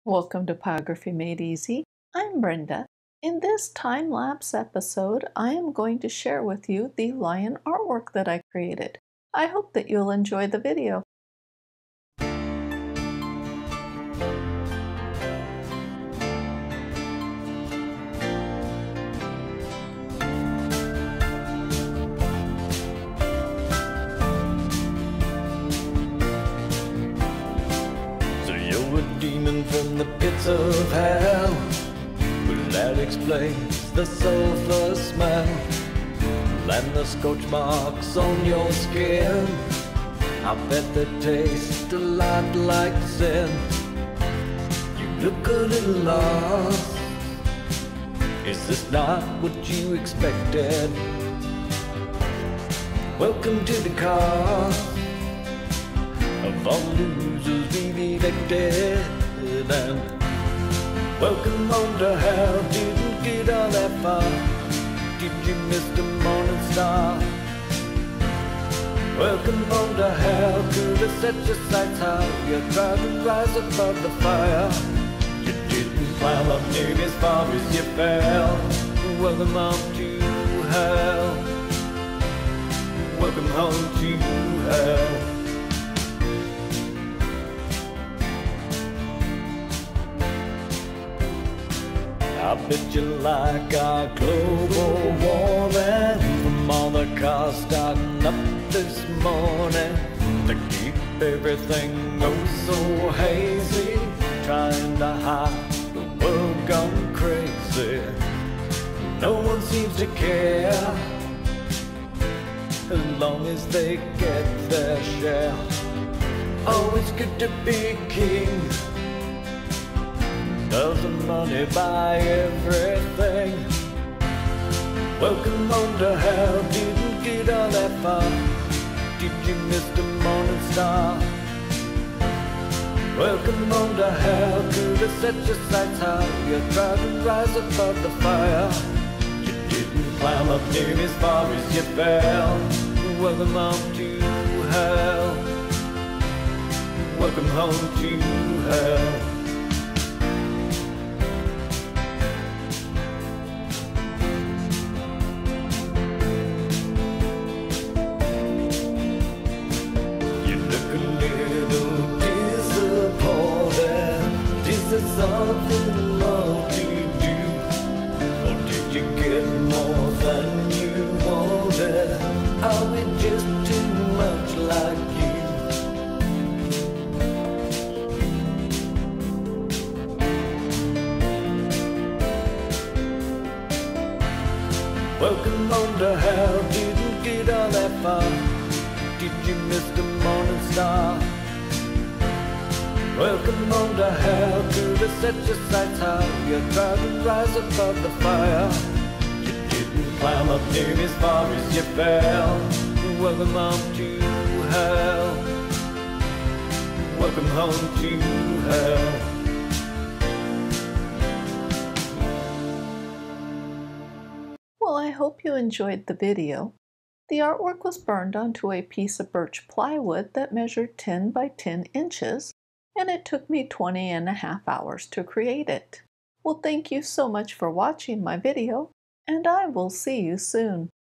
Welcome to Pyrography Made Easy. I'm Brenda. In this time-lapse episode, I am going to share with you the lion artwork that I created. I hope that you'll enjoy the video. Demon from the pits of hell. Well, that explains the sulfur smell and the scorch marks on your skin. I bet they taste a lot like sin. You look a little lost. Is this not what you expected? Welcome to the cause of all losers we've elected, and welcome home to hell. Didn't get all that far. Did you miss the morning star? Welcome home to hell. Could have set your sights high. You tried to rise above the fire. You didn't climb up near as far as you fell. Welcome home to hell. Welcome home to hell. I bet you like our global warming from all the cars starting up this morning to keep everything oh so hazy, trying to hide the world gone crazy. No one seems to care as long as they get their share. Oh, it's good to be king. Doesn't money buy everything? Welcome home to hell. Didn't get all that far. Did you miss the morning star? Welcome home to hell. Could have set your sights high. You tried to rise above the fire. You didn't climb up near as far as you fell. Welcome home to hell. Welcome home to hell. Something more to do, or did you get more than you wanted? Are we just too much like you? Welcome home to hell. Didn't get all that far. Did you miss the morning star? Welcome home to hell. Could have set your sights high. You tried to rise above the fire. You didn't climb up near as far as you fell. Welcome home to hell. Welcome home to hell. Well, I hope you enjoyed the video. The artwork was burned onto a piece of birch plywood that measured 10 by 10 inches. And it took me 20.5 hours to create it. Well, thank you so much for watching my video, and I will see you soon.